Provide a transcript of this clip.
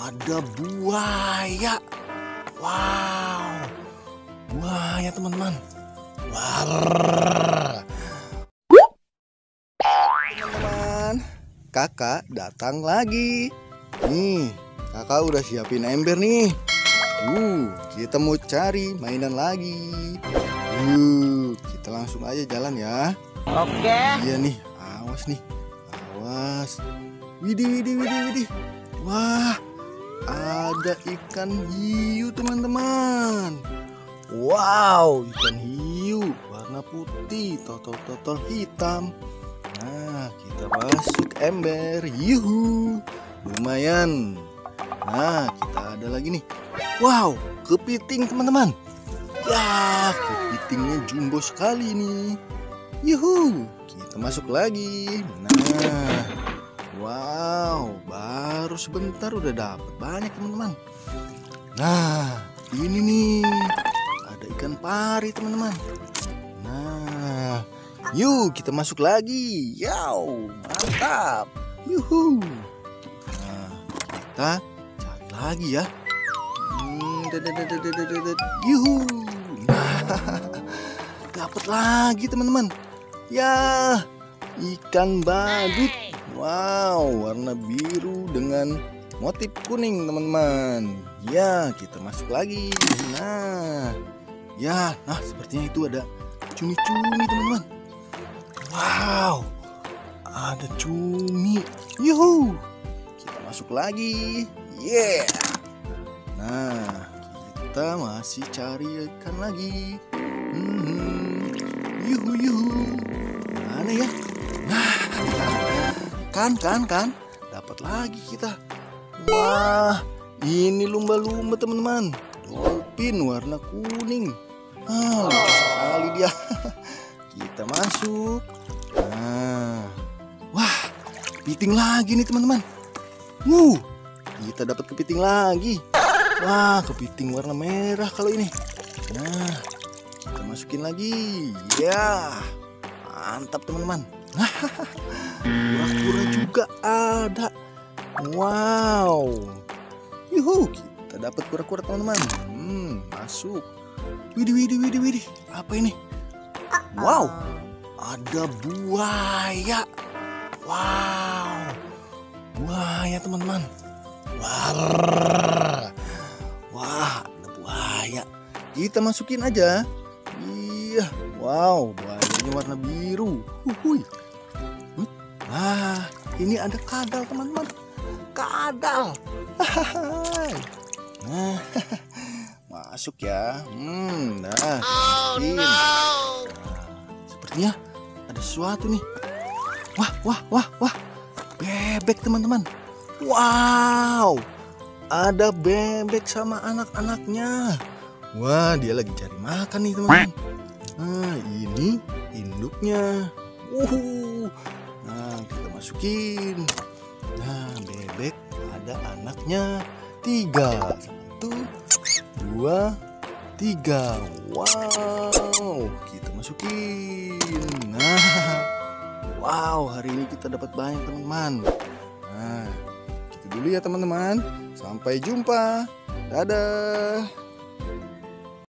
ada buaya. Wow, buaya teman-teman. Warr. Teman-teman, kakak datang lagi. Nih, kakak udah siapin ember nih. Kita mau cari mainan lagi. Kita langsung aja jalan ya. Oke. Iya nih, awas nih. Awas. Widih. Wah, ada ikan hiu teman-teman. Wow, ikan hiu warna putih, totol hitam. Nah, kita masuk ember. Yuhu, lumayan. Nah, kita ada lagi nih. Wow, kepiting teman-teman. Ya, kepitingnya jumbo sekali nih. Yuhu, kita masuk lagi. Nah, wow, baru sebentar udah dapat banyak teman-teman. Nah, ini nih, ada ikan pari teman-teman. Nah, yuk kita masuk lagi. Yow, mantap. Yuhu. Nah, kita cari lagi ya. Yuhu. Nah, dapat lagi teman-teman. Ya, ikan badut. Wow, warna biru dengan motif kuning teman-teman. Ya, kita masuk lagi. Nah, sepertinya itu ada cumi-cumi teman-teman. Wow, ada cumi. Yuhu, kita masuk lagi. Yeah. Nah, kita masih cari ikan lagi. Yuhu. Mana ya? Nah, kan. Dapat lagi kita. Wah, ini lumba-lumba teman-teman. Dolphin warna kuning. Lucu sekali dia. Kita masuk. Nah, wah, kepiting lagi nih teman-teman. Kita dapat kepiting lagi. Wah, kepiting warna merah kalau ini. Nah, kita masukin lagi. Ya, mantap teman-teman. Kura-kura juga ada. Wow. Yuhu, kita dapat kura-kura teman-teman. Masuk. Widih. Apa ini? Wow, ada buaya. Wow, buaya teman-teman. Warr. Wah, ada buaya. Kita masukin aja. Iya, wow, buayanya warna biru. Ini ada kadal teman-teman. Kadal. Nah, masuk ya. Nah, sepertinya ada sesuatu nih. Wah, bebek teman-teman. Wow, ada bebek sama anak-anaknya. Wah, dia lagi cari makan nih teman-teman. Nah, ini induknya. Nah, kita masukin. Nah, bebek ada anaknya 3. 1, 2, 3. Wow, kita masukin. Nah, wow, hari ini kita dapat banyak teman-teman. Nah, gitu dulu ya teman-teman. Sampai jumpa. Dadah.